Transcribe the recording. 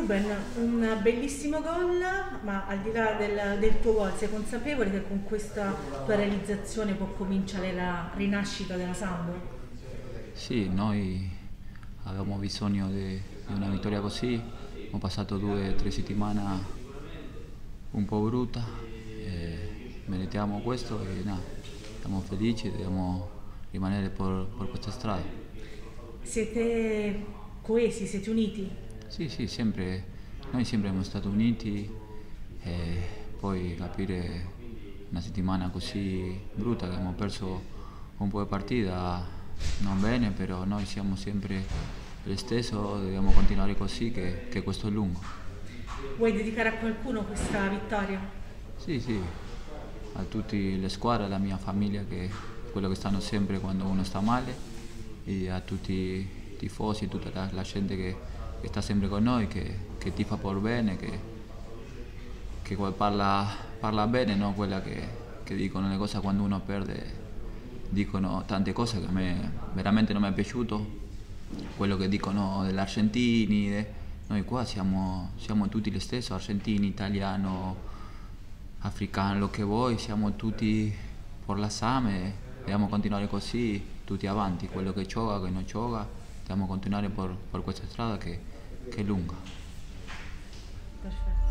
Ruben, un bellissimo gol, ma al di là del tuo gol, sei consapevole che con questa tua realizzazione può cominciare la rinascita della Sambo? Sì, noi avevamo bisogno di una vittoria così, ho passato 2 o 3 settimane un po' brutta, meritiamo questo e no, siamo felici, dobbiamo rimanere per questa strada. Siete coesi, siete uniti? Sì, sì, sempre, noi sempre siamo stati uniti e poi capire una settimana così brutta che abbiamo perso un po' di partita non bene, però noi siamo sempre lo stesso, dobbiamo continuare così che questo è lungo. Vuoi dedicare a qualcuno questa vittoria? Sì, sì, a tutte le squadre, alla mia famiglia che quello che stanno sempre quando uno sta male e a tutti i tifosi, tutta la gente che sta sempre con noi, che tifa per bene, che parla bene, no? Quella che dicono le cose quando uno perde, dicono tante cose che a me veramente non mi è piaciuto, quello che dicono degli argentini, noi qua siamo tutti lo stesso, argentini, italiano, africano, lo che vuoi, siamo tutti per la Same, dobbiamo continuare così, tutti avanti, quello che gioca, che non gioca, dobbiamo continuare per questa strada che è lunga. Perfetto.